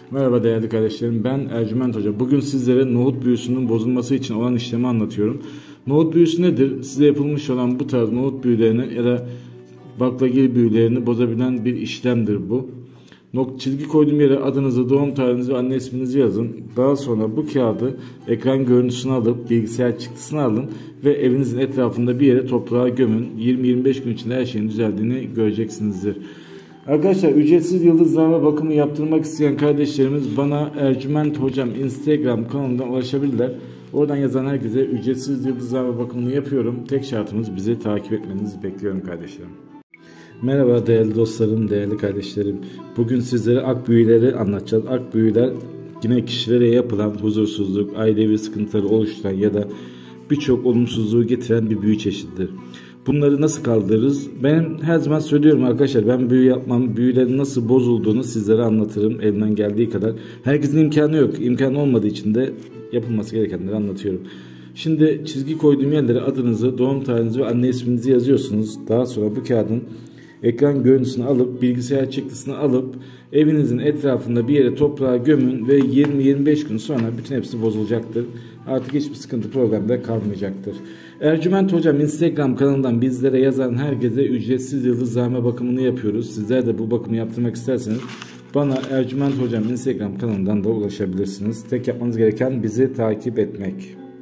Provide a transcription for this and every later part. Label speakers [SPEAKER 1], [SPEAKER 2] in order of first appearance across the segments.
[SPEAKER 1] Merhaba değerli kardeşlerim, ben Ercüment Hoca. Bugün sizlere nohut büyüsünün bozulması için olan işlemi anlatıyorum. Nohut büyüsü nedir? Size yapılmış olan bu tarz nohut büyülerini ya da baklagil büyülerini bozabilen bir işlemdir bu. Çizgi koyduğum yere adınızı, doğum tarihinizi ve anne isminizi yazın. Daha sonra bu kağıdı ekran görüntüsünü alıp bilgisayar çıktısını alın ve evinizin etrafında bir yere toprağa gömün. 20-25 gün içinde her şeyin düzeldiğini göreceksinizdir. Arkadaşlar, ücretsiz yıldızlarla bakımı yaptırmak isteyen kardeşlerimiz bana Ercüment Hocam Instagram kanalından ulaşabilirler. Oradan yazan herkese ücretsiz yıldızlarla bakımını yapıyorum. Tek şartımız bizi takip etmenizi bekliyorum kardeşlerim. Merhaba değerli dostlarım, değerli kardeşlerim. Bugün sizlere ak büyüleri anlatacağız. Ak büyüler yine kişilere yapılan huzursuzluk, ailevi sıkıntıları oluşturan ya da birçok olumsuzluğu getiren bir büyü çeşididir. Bunları nasıl kaldırırız? Ben her zaman söylüyorum arkadaşlar, ben büyü yapmam, büyülerin nasıl bozulduğunu sizlere anlatırım elimden geldiği kadar. Herkesin imkanı yok. İmkanı olmadığı için de yapılması gerekenleri anlatıyorum. Şimdi çizgi koyduğum yerlere adınızı, doğum tarihinizi ve anne isminizi yazıyorsunuz. Daha sonra bu kağıdın ekran görüntüsünü alıp bilgisayar çıktısını alıp evinizin etrafında bir yere toprağa gömün ve 20-25 gün sonra bütün hepsi bozulacaktır. Artık hiçbir sıkıntı problemde kalmayacaktır. Ercüment Hocam Instagram kanalından bizlere yazan herkese ücretsiz yıldızlarla bakımını yapıyoruz. Sizler de bu bakımı yaptırmak isterseniz bana Ercüment Hocam Instagram kanalından da ulaşabilirsiniz. Tek yapmanız gereken bizi takip etmek.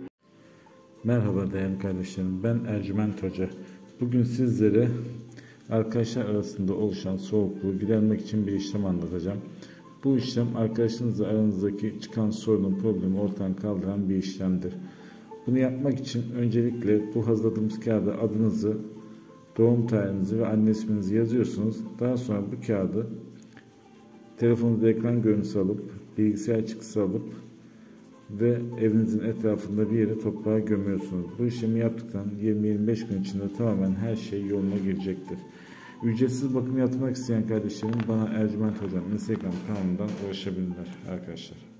[SPEAKER 1] Merhaba değerli kardeşlerim, ben Ercüment Hoca. Bugün sizlere arkadaşlar arasında oluşan soğukluğu gidermek için bir işlem anlatacağım. Bu işlem arkadaşınızla aranızdaki çıkan sorunun, problemi ortadan kaldıran bir işlemdir. Bunu yapmak için öncelikle bu hazırladığımız kağıda adınızı, doğum tarihinizi ve anne isminizi yazıyorsunuz. Daha sonra bu kağıdı telefonunuzda ekran görüntüsü alıp, bilgisayar çıktısı alıp ve evinizin etrafında bir yere toprağa gömüyorsunuz. Bu işlemi yaptıktan 20-25 gün içinde tamamen her şey yoluna girecektir. Ücretsiz bakım yaptırmak isteyen kardeşlerim bana Ercüment Hocam Instagram kanalından ulaşabilirler arkadaşlar.